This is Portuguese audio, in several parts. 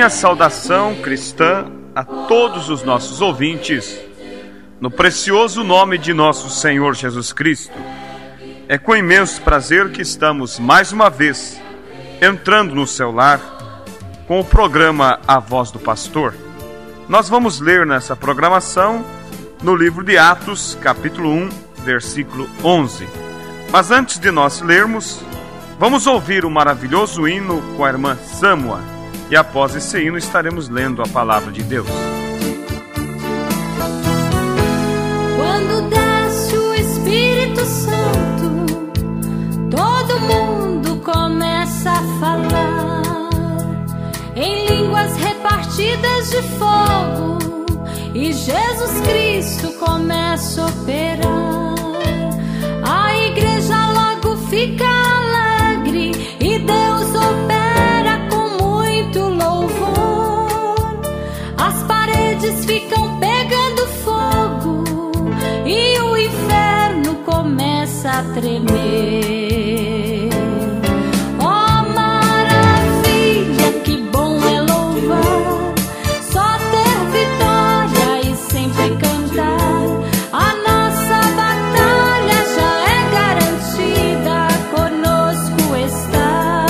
minha saudação cristã a todos os nossos ouvintes, no precioso nome de nosso Senhor Jesus Cristo. É com imenso prazer que estamos mais uma vez entrando no seu lar com o programa A Voz do Pastor. Nós vamos ler nessa programação no livro de Atos, capítulo 1, versículo 11. Mas antes de nós lermos, vamos ouvir o maravilhoso hino com a irmã Sâmua. E após esse hino estaremos lendo a palavra de Deus. Quando desce o Espírito Santo, todo mundo começa a falar em línguas repartidas de fogo, e Jesus Cristo começa a operar. A igreja logo fica alegre e Deus opera com muito louvor. As paredes ficam pegando fogo e o inferno começa a tremer. Oh, maravilha, que bom é louvar, só ter vitória e sempre cantar. A nossa batalha já é garantida, conosco está.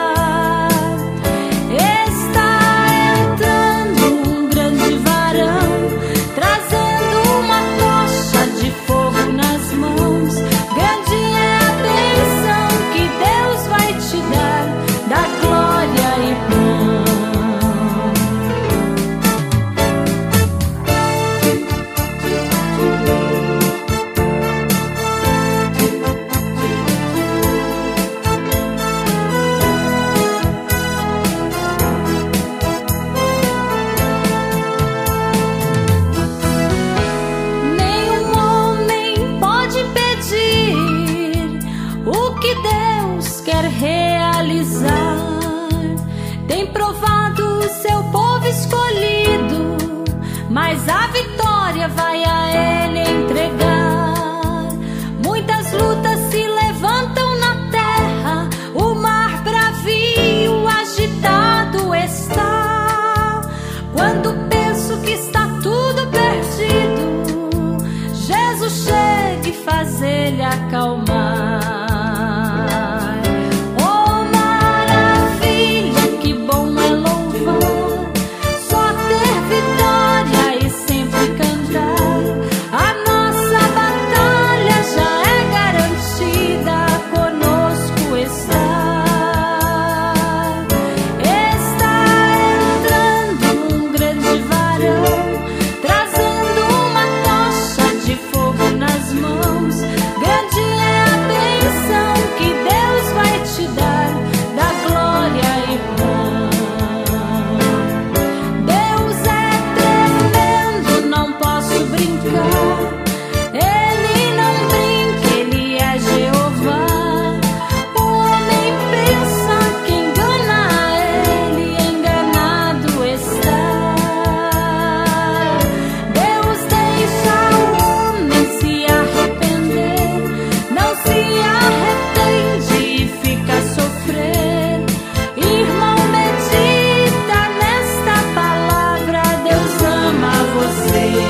Está entrando um grande varão, trazendo uma tocha de fogo nas mãos. Grande é a bênção que Deus vai te dar, da glória e pão. Nenhum homem pode impedir o que Deus quer realizar. Tem provado o seu povo escolhido, mas a vitória vai a Ele entregar. Muitas lutas se levantam na terra, o mar bravio agitado está. Quando penso que está tudo perdido, Jesus chega e faz ele acalmar. Oh, maravilha, que bom é louvar, só ter vitória e sempre cantar. A nossa batalha já é garantida, conosco está. Está entrando um grande varão, trazendo uma tocha de fogo nas mãos. Grande é a bênção que Deus vai te dar, da glória e pão. Deus é tremendo, não posso brincar. Ele não brinca, ele é Jeová. O homem pensa que engana a ele, enganado está. Deus deixa o homem se arrepender, não se arrepende e fica a sofrer. Irmão, medita nesta palavra, Deus ama você.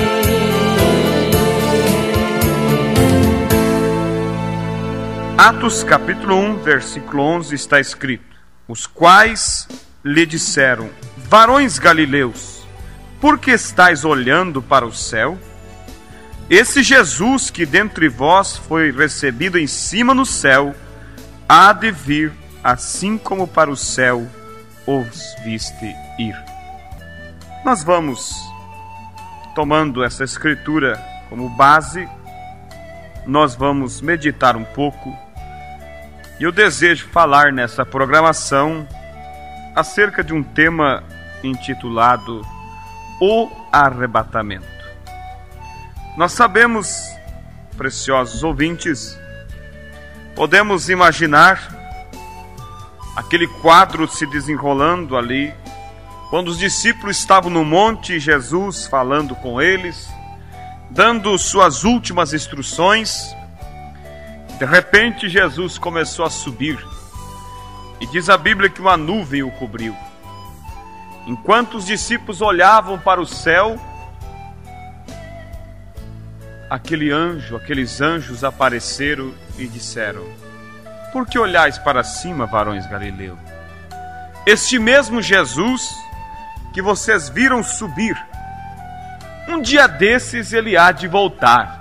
Atos capítulo 1, versículo 11 está escrito: os quais lhe disseram: varões galileus, por que estáis olhando para o céu? Esse Jesus que dentre vós foi recebido em cima no céu, há de vir, assim como para o céu os viste ir. Nós vamos, tomando essa escritura como base, nós vamos meditar um pouco. E eu desejo falar nessa programação acerca de um tema intitulado O Arrebatamento. Nós sabemos, preciosos ouvintes, podemos imaginar aquele quadro se desenrolando ali, quando os discípulos estavam no monte e Jesus falando com eles, dando suas últimas instruções. De repente Jesus começou a subir, e diz a Bíblia que uma nuvem o cobriu. Enquanto os discípulos olhavam para o céu, aqueles anjos apareceram e disseram: por que olhais para cima, varões galileus? Este mesmo Jesus que vocês viram subir, um dia desses ele há de voltar.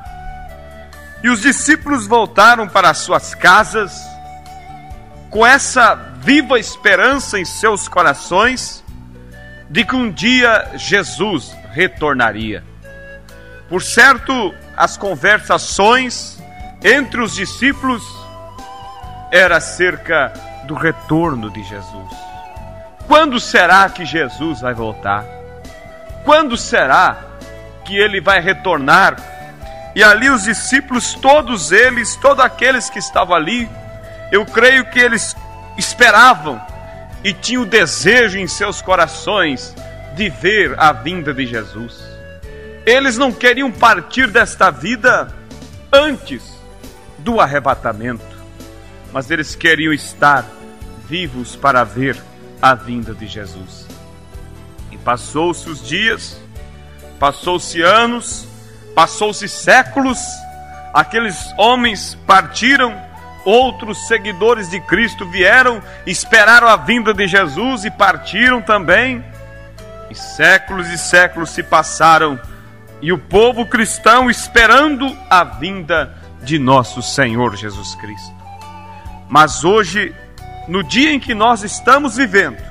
E os discípulos voltaram para as suas casas com essa viva esperança em seus corações de que um dia Jesus retornaria. Por certo, as conversações entre os discípulos era acerca do retorno de Jesus. Quando será que Jesus vai voltar? Quando será que ele vai retornar? E ali os discípulos, todos aqueles que estavam ali, eu creio que eles esperavam e tinham o desejo em seus corações de ver a vinda de Jesus. Eles não queriam partir desta vida antes do arrebatamento, mas eles queriam estar vivos para ver a vinda de Jesus. E passou-se os dias, passou-se anos, passou-se séculos, aqueles homens partiram, outros seguidores de Cristo vieram, esperaram a vinda de Jesus e partiram também. E séculos se passaram, e o povo cristão esperando a vinda de nosso Senhor Jesus Cristo. Mas hoje, no dia em que nós estamos vivendo,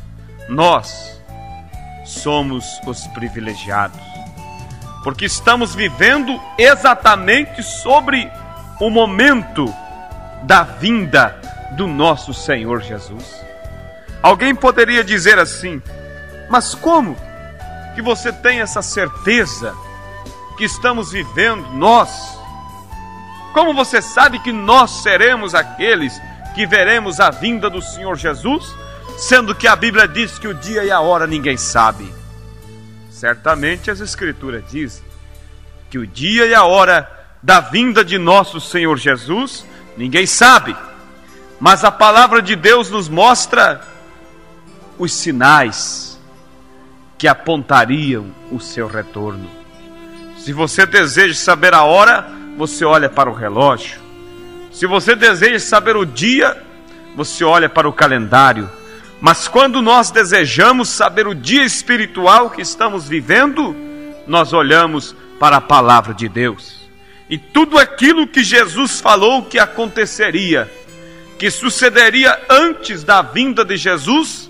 nós somos os privilegiados, porque estamos vivendo exatamente sobre o momento da vinda do nosso Senhor Jesus. Alguém poderia dizer assim: mas como que você tem essa certeza que estamos vivendo nós? Como você sabe que nós seremos aqueles que veremos a vinda do Senhor Jesus, sendo que a Bíblia diz que o dia e a hora ninguém sabe? Certamente as Escrituras dizem que o dia e a hora da vinda de nosso Senhor Jesus ninguém sabe, mas a palavra de Deus nos mostra os sinais que apontariam o seu retorno. Se você deseja saber a hora, você olha para o relógio. Se você deseja saber o dia, você olha para o calendário. Mas quando nós desejamos saber o dia espiritual que estamos vivendo, nós olhamos para a palavra de Deus. E tudo aquilo que Jesus falou que aconteceria, que sucederia antes da vinda de Jesus,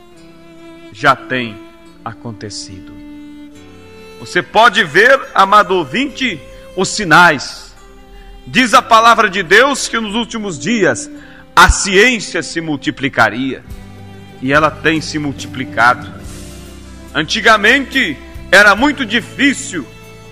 já tem acontecido. Você pode ver, amado ouvinte, os sinais. Diz a palavra de Deus que nos últimos dias a ciência se multiplicaria, e ela tem se multiplicado. Antigamente era muito difícil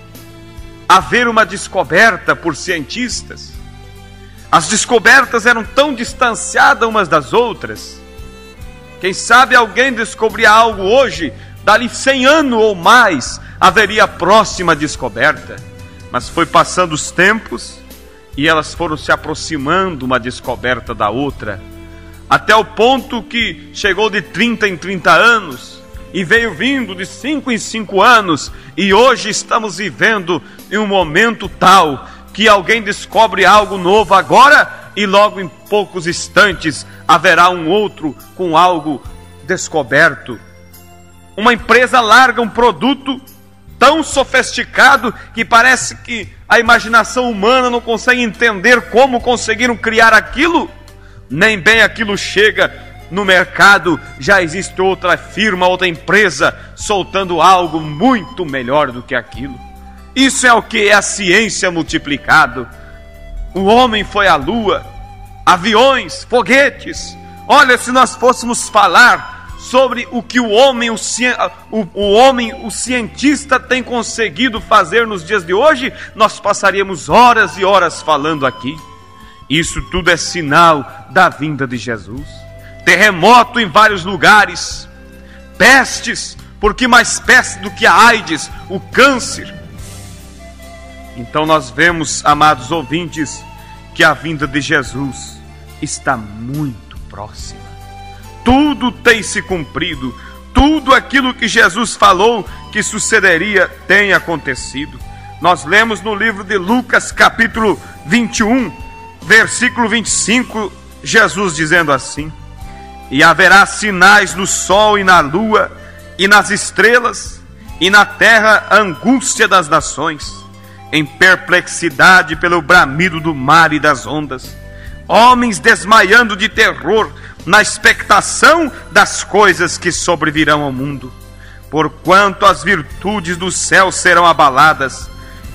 haver uma descoberta por cientistas. As descobertas eram tão distanciadas umas das outras. Quem sabe alguém descobria algo hoje, dali 100 anos ou mais haveria a próxima descoberta. Mas foi passando os tempos e elas foram se aproximando uma descoberta da outra, até o ponto que chegou de 30 em 30 anos e veio vindo de 5 em 5 anos, e hoje estamos vivendo em um momento tal que alguém descobre algo novo agora e logo em poucos instantes haverá um outro com algo descoberto. Uma empresa larga um produto tão sofisticado que parece que a imaginação humana não consegue entender como conseguiram criar aquilo. Nem bem aquilo chega no mercado, já existe outra firma, outra empresa soltando algo muito melhor do que aquilo. Isso é o que é a ciência multiplicado. O homem foi à lua, aviões, foguetes. Olha, se nós fôssemos falar sobre o que o homem, o cientista tem conseguido fazer nos dias de hoje, nós passaríamos horas e horas falando aqui. Isso tudo é sinal da vinda de Jesus. Terremoto em vários lugares, pestes, porque mais peste do que a AIDS, o câncer. Então nós vemos, amados ouvintes, que a vinda de Jesus está muito próxima. Tudo tem se cumprido, tudo aquilo que Jesus falou que sucederia tem acontecido. Nós lemos no livro de Lucas, capítulo 21, versículo 25, Jesus dizendo assim: e haverá sinais no sol e na lua e nas estrelas, e na terra a angústia das nações, em perplexidade pelo bramido do mar e das ondas, homens desmaiando de terror na expectação das coisas que sobrevirão ao mundo, porquanto as virtudes do céu serão abaladas.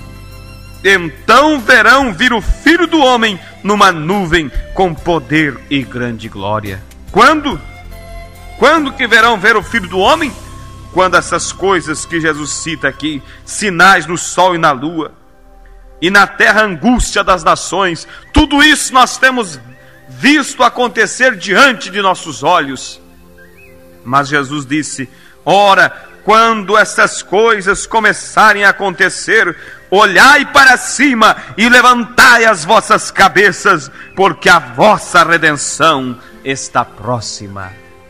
Então verão vir o Filho do Homem numa nuvem com poder e grande glória. Quando? Quando que verão ver o Filho do Homem? Quando essas coisas que Jesus cita aqui, sinais no sol e na lua, e na terra angústia das nações, tudo isso nós temos visto acontecer diante de nossos olhos. Mas Jesus disse: ora, quando essas coisas começarem a acontecer, olhai para cima e levantai as vossas cabeças, porque a vossa redenção está próxima.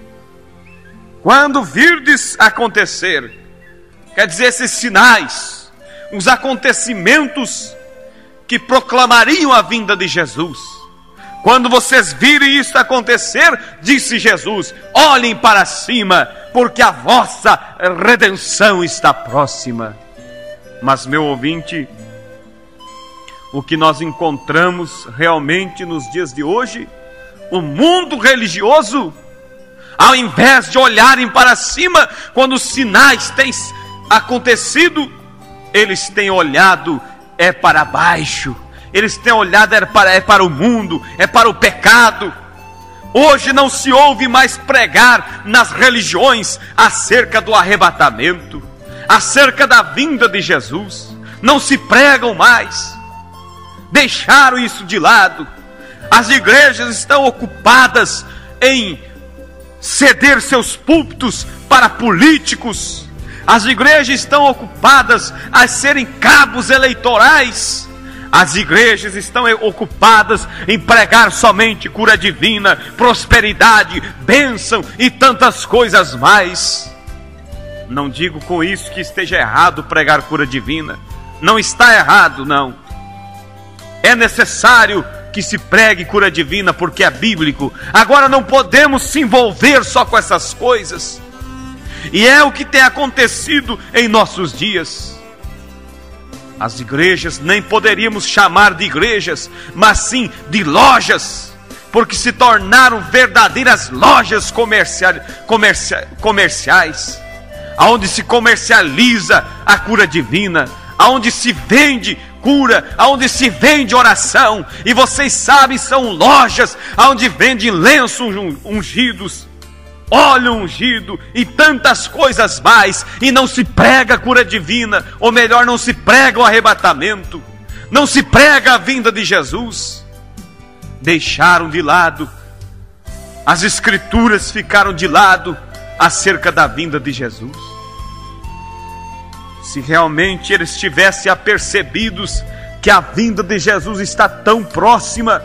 Quando virdes acontecer, quer dizer, esses sinais, os acontecimentos que proclamariam a vinda de Jesus, quando vocês virem isso acontecer, disse Jesus, olhem para cima, porque a vossa redenção está próxima. Mas, meu ouvinte, o que nós encontramos realmente nos dias de hoje, o mundo religioso, ao invés de olharem para cima, quando os sinais têm acontecido, eles têm olhado para baixo, eles têm olhado para o mundo, para o pecado. Hoje não se ouve mais pregar nas religiões acerca do arrebatamento, acerca da vinda de Jesus. Não se pregam mais, deixaram isso de lado. As igrejas estão ocupadas em ceder seus púlpitos para políticos. As igrejas estão ocupadas a serem cabos eleitorais. As igrejas estão ocupadas em pregar somente cura divina, prosperidade, bênção e tantas coisas mais. Não digo com isso que esteja errado pregar cura divina. Não está errado, não. É necessário que se pregue cura divina porque é bíblico. Agora não podemos se envolver só com essas coisas. E é o que tem acontecido em nossos dias. As igrejas nem poderíamos chamar de igrejas, mas sim de lojas, porque se tornaram verdadeiras lojas comerciais, aonde se comercializa a cura divina, aonde se vende cura, aonde se vende oração. E vocês sabem, são lojas aonde vendem lenços ungidos, óleo ungido e tantas coisas mais, e não se prega a cura divina, ou melhor, não se prega o arrebatamento, não se prega a vinda de Jesus. Deixaram de lado, as escrituras ficaram de lado acerca da vinda de Jesus. Se realmente eles tivessem apercebidos que a vinda de Jesus está tão próxima,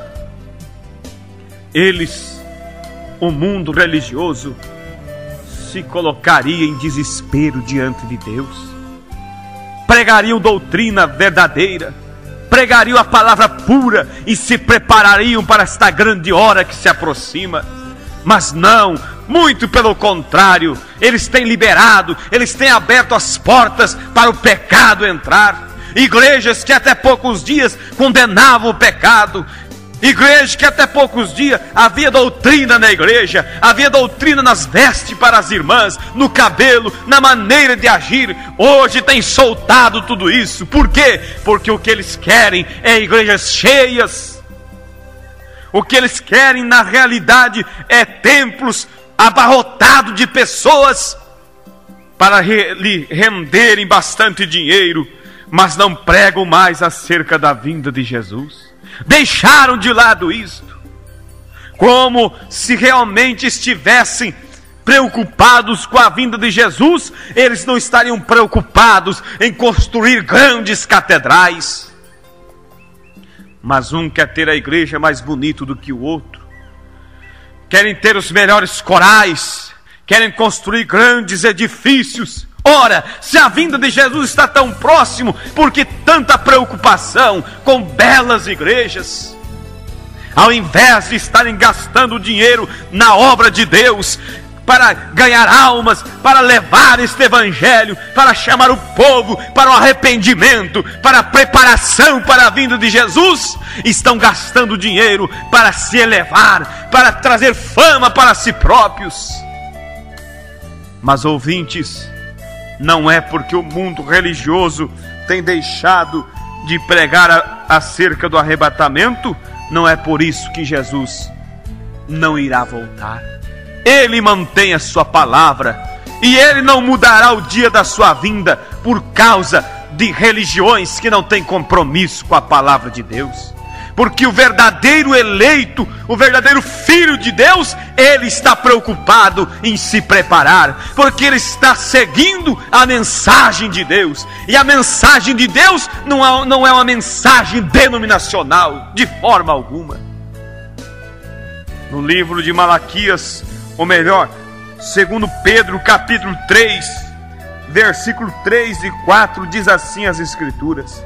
o mundo religioso se colocaria em desespero diante de Deus, pregariam doutrina verdadeira, pregariam a palavra pura e se preparariam para esta grande hora que se aproxima. Mas não, muito pelo contrário, eles têm liberado, eles têm aberto as portas para o pecado entrar. Igrejas que até poucos dias condenavam o pecado, igreja que até poucos dias havia doutrina na igreja, havia doutrina nas vestes para as irmãs, no cabelo, na maneira de agir, hoje tem soltado tudo isso. Por quê? Porque o que eles querem é igrejas cheias. O que eles querem na realidade é templos abarrotados de pessoas para lhe renderem bastante dinheiro, mas não pregam mais acerca da vinda de Jesus. Deixaram de lado isto, como se realmente estivessem preocupados com a vinda de Jesus, eles não estariam preocupados em construir grandes catedrais. Mas um quer ter a igreja mais bonita do que o outro, querem ter os melhores corais, querem construir grandes edifícios. Ora, se a vinda de Jesus está tão próximo, por que tanta preocupação com belas igrejas? Ao invés de estarem gastando dinheiro na obra de Deus, para ganhar almas, para levar este evangelho, para chamar o povo para o arrependimento, para a preparação para a vinda de Jesus, estão gastando dinheiro para se elevar, para trazer fama para si próprios. Mas, ouvintes, não é porque o mundo religioso tem deixado de pregar acerca do arrebatamento, não é por isso que Jesus não irá voltar. Ele mantém a sua palavra e Ele não mudará o dia da sua vinda por causa de religiões que não têm compromisso com a palavra de Deus. Porque o verdadeiro eleito, o verdadeiro filho de Deus, ele está preocupado em se preparar, porque ele está seguindo a mensagem de Deus. E a mensagem de Deus não é uma mensagem denominacional, de forma alguma. No livro de Malaquias, ou melhor, segundo Pedro capítulo 3, versículo 3 e 4, diz assim as Escrituras: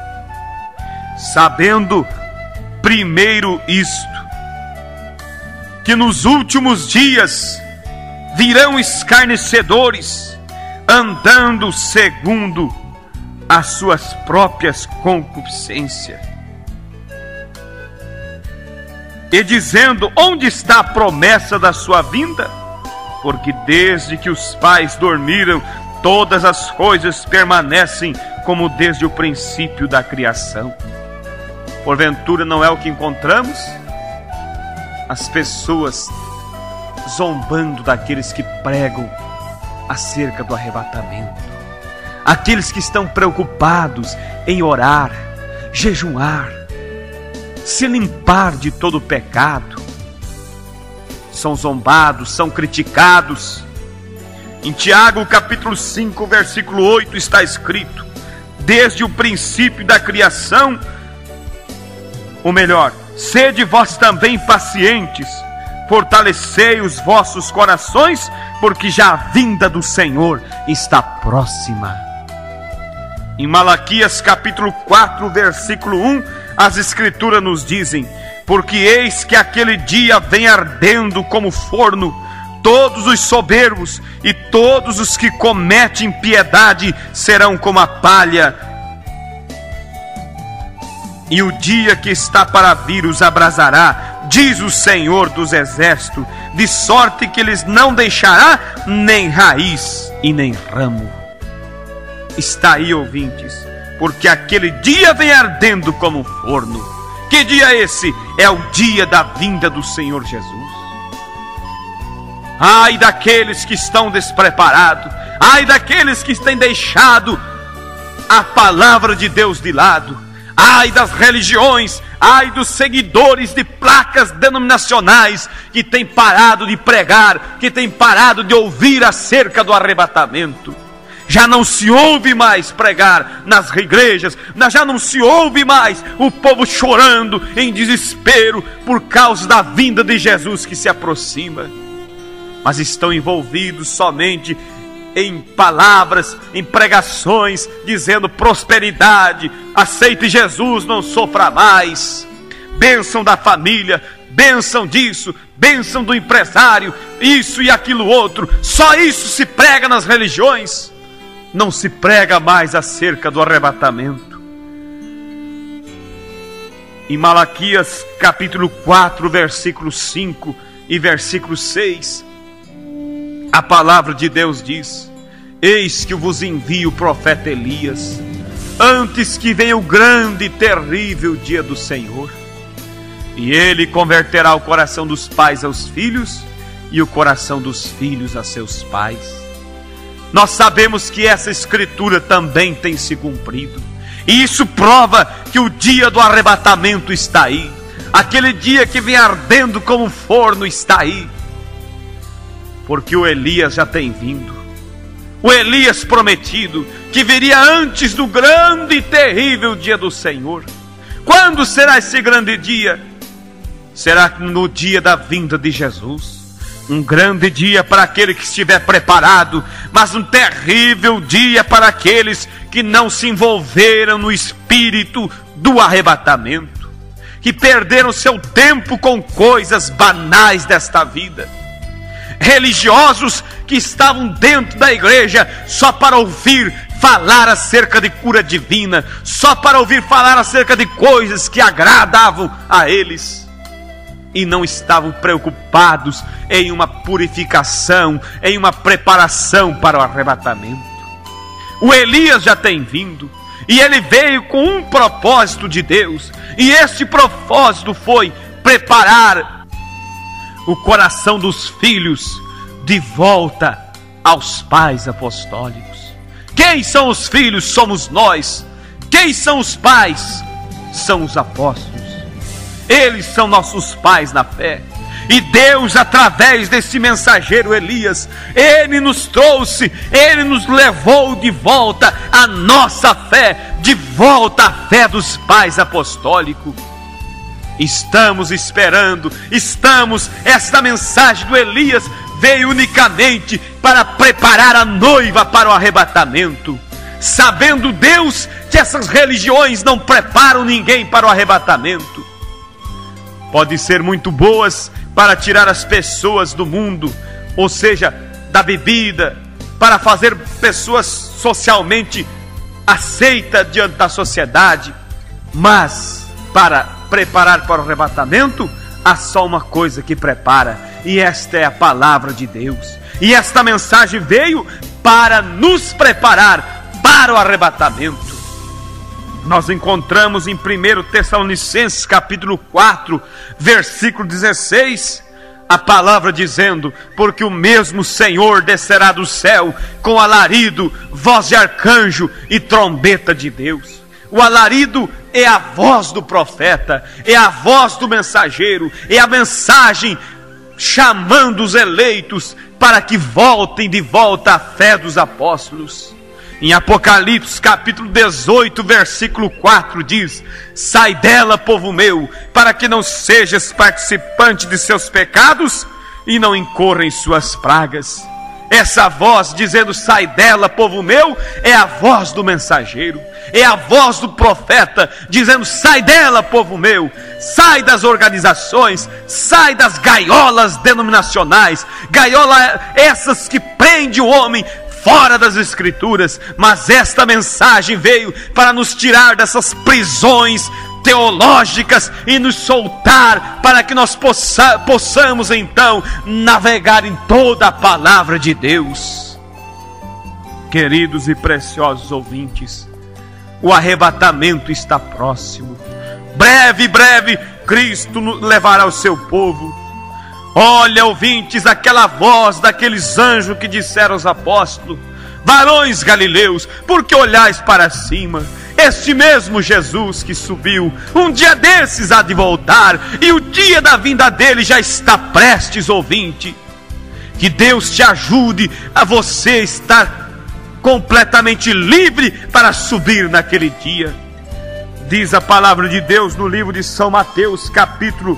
sabendo primeiro isto, que nos últimos dias virão escarnecedores, andando segundo as suas próprias concupiscências, e dizendo: onde está a promessa da sua vinda? Porque desde que os pais dormiram, todas as coisas permanecem como desde o princípio da criação. Porventura não é o que encontramos? As pessoas zombando daqueles que pregam acerca do arrebatamento, aqueles que estão preocupados em orar, jejuar, se limpar de todo o pecado, são zombados, são criticados. Em Tiago capítulo 5, versículo 8 está escrito: desde o princípio da criação, ou melhor, sede vós também pacientes, fortalecei os vossos corações, porque já a vinda do Senhor está próxima. Em Malaquias capítulo 4, versículo 1, as Escrituras nos dizem: porque eis que aquele dia vem ardendo como forno, todos os soberbos e todos os que cometem impiedade serão como a palha, e o dia que está para vir os abrasará, diz o Senhor dos Exércitos, de sorte que eles não deixará nem raiz e nem ramo. Está aí, ouvintes, porque aquele dia vem ardendo como forno. Que dia é esse? É o dia da vinda do Senhor Jesus. Ai daqueles que estão despreparados, ai daqueles que têm deixado a palavra de Deus de lado, ai das religiões, ai dos seguidores de placas denominacionais que têm parado de pregar, que têm parado de ouvir acerca do arrebatamento. Já não se ouve mais pregar nas igrejas, já não se ouve mais o povo chorando em desespero por causa da vinda de Jesus que se aproxima. Mas estão envolvidos somente em palavras, em pregações, dizendo prosperidade, aceite Jesus, não sofra mais, bênção da família, bênção disso, bênção do empresário, isso e aquilo outro. Só isso se prega nas religiões. Não se prega mais acerca do arrebatamento. Em Malaquias capítulo 4, versículo 5 e versículo 6, a palavra de Deus diz: eis que eu vos envio o profeta Elias, antes que venha o grande e terrível dia do Senhor. E ele converterá o coração dos pais aos filhos, e o coração dos filhos a seus pais. Nós sabemos que essa escritura também tem se cumprido, e isso prova que o dia do arrebatamento está aí. Aquele dia que vem ardendo como forno está aí, porque o Elias já tem vindo, o Elias prometido, que viria antes do grande e terrível dia do Senhor. Quando será esse grande dia? Será no dia da vinda de Jesus, Um grande dia para aquele que estiver preparado, mas um terrível dia para aqueles que não se envolveram no espírito do arrebatamento, que perderam seu tempo com coisas banais desta vida. Religiosos que estavam dentro da igreja só para ouvir falar acerca de cura divina, só para ouvir falar acerca de coisas que agradavam a eles, e não estavam preocupados em uma purificação, em uma preparação para o arrebatamento. O Elias já tem vindo, e ele veio com um propósito de Deus, e esse propósito foi preparar o coração dos filhos de volta aos pais apostólicos. Quem são os filhos? Somos nós. Quem são os pais? São os apóstolos. Eles são nossos pais na fé. E Deus, através desse mensageiro Elias, ele nos trouxe, ele nos levou de volta a nossa fé, de volta à fé dos pais apostólicos. Estamos esperando, esta mensagem do Elias veio unicamente para preparar a noiva para o arrebatamento. Sabendo Deus que essas religiões não preparam ninguém para o arrebatamento. Podem ser muito boas para tirar as pessoas do mundo, ou seja, da bebida, para fazer pessoas socialmente aceitas diante da sociedade, mas para preparar para o arrebatamento, há só uma coisa que prepara, e esta é a palavra de Deus. E esta mensagem veio para nos preparar para o arrebatamento. Nós encontramos em 1 Tessalonicenses capítulo 4, versículo 16, a palavra dizendo: porque o mesmo Senhor descerá do céu com alarido, voz de arcanjo e trombeta de Deus. O alarido é a voz do profeta, é a voz do mensageiro, é a mensagem chamando os eleitos para que voltem de volta à fé dos apóstolos. Em Apocalipse capítulo 18, versículo 4 diz: sai dela, povo meu, para que não sejas participante de seus pecados e não incorra em suas pragas. Essa voz dizendo sai dela, povo meu, é a voz do mensageiro, é a voz do profeta dizendo sai dela, povo meu, sai das organizações, sai das gaiolas denominacionais, gaiolas essas que prendem o homem fora das escrituras. Mas esta mensagem veio para nos tirar dessas prisões teológicas e nos soltar para que nós possamos então navegar em toda a palavra de Deus. Queridos e preciosos ouvintes, o arrebatamento está próximo. Breve, Cristo levará o seu povo. Olha, ouvintes, aquela voz daqueles anjos que disseram aos apóstolos: varões galileus, por que olhais para cima? Este mesmo Jesus que subiu, um dia desses há de voltar, e o dia da vinda dele já está prestes, ouvinte. Que Deus te ajude a você estar completamente livre para subir naquele dia. Diz a palavra de Deus no livro de São Mateus, capítulo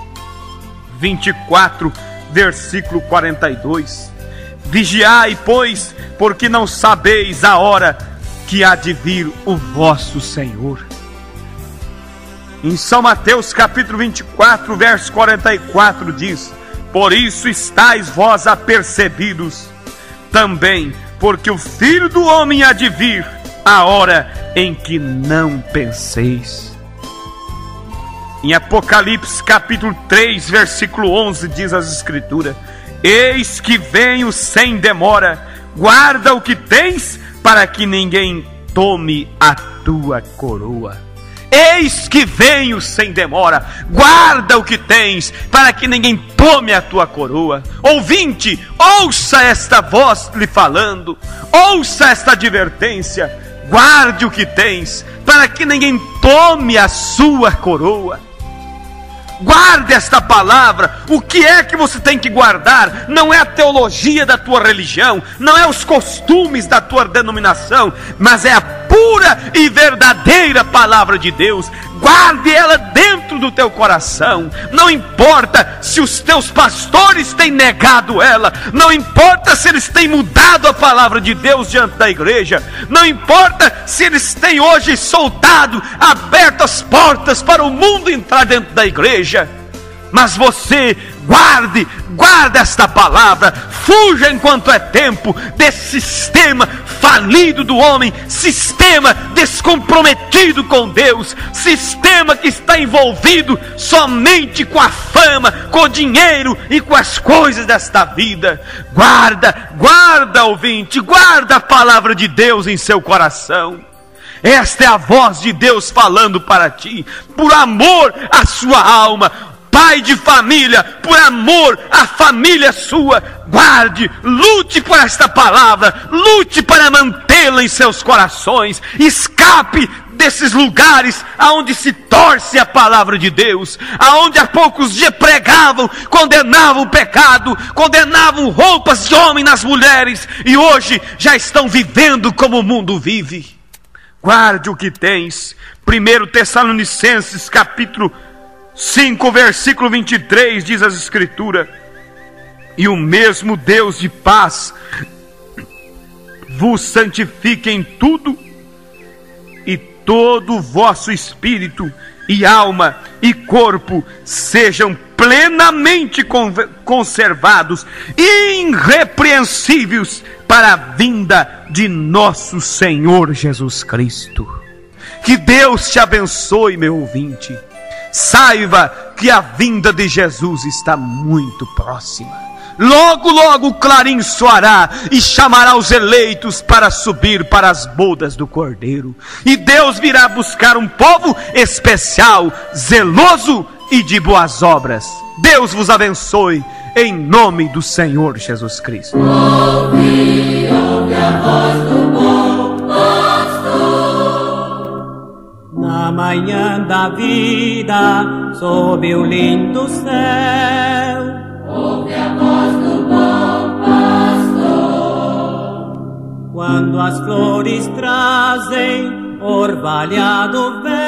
24, versículo 42. Vigiai, pois, porque não sabeis a hora que há de vir o vosso Senhor. Em São Mateus capítulo 24, verso 44 diz: por isso estáis vós apercebidos também, porque o Filho do Homem há de vir a hora em que não penseis. Em Apocalipse capítulo 3, versículo 11 diz as Escrituras: eis que venho sem demora, guarda o que tens, para que ninguém tome a tua coroa. Eis que venho sem demora, guarda o que tens, para que ninguém tome a tua coroa. Ouvinte, ouça esta voz lhe falando, ouça esta advertência: guarde o que tens, para que ninguém tome a sua coroa. Guarde esta palavra. O que é que você tem que guardar? Não é a teologia da tua religião, não é os costumes da tua denominação, mas é a pura e verdadeira palavra de Deus. guarde ela dentro do teu coração. Não importa se os teus pastores têm negado ela, não importa se eles têm mudado a palavra de Deus diante da igreja, não importa se eles têm hoje soltado, aberto as portas para o mundo entrar dentro da igreja, mas você guarde esta palavra. Fuja enquanto é tempo desse sistema falido do homem, sistema descomprometido com Deus, sistema que está envolvido somente com a fama, com o dinheiro e com as coisas desta vida. Guarda, ouvinte, guarda a palavra de Deus em seu coração. Esta é a voz de Deus falando para ti, por amor à sua alma. Pai de família, por amor à família sua, guarde, lute por esta palavra, lute para mantê-la em seus corações. Escape desses lugares aonde se torce a palavra de Deus, aonde há poucos dias pregavam, condenavam o pecado, condenavam roupas de homem nas mulheres, e hoje já estão vivendo como o mundo vive. Guarde o que tens. 1 Tessalonicenses capítulo 5, versículo 23, diz as Escrituras: e o mesmo Deus de paz vos santifique em tudo, e todo o vosso espírito e alma e corpo sejam plenamente conservados, irrepreensíveis para a vinda de nosso Senhor Jesus Cristo. Que Deus te abençoe, meu ouvinte. Saiba que a vinda de Jesus está muito próxima. Logo, logo o clarim soará e chamará os eleitos para subir para as bodas do Cordeiro. E Deus virá buscar um povo especial, zeloso e de boas obras. Deus vos abençoe, em nome do Senhor Jesus Cristo. Ouve a voz do bom pastor. Na manhã da vida, sob o lindo céu, ouve a voz do bom pastor. Quando as flores trazem orvalhado véu,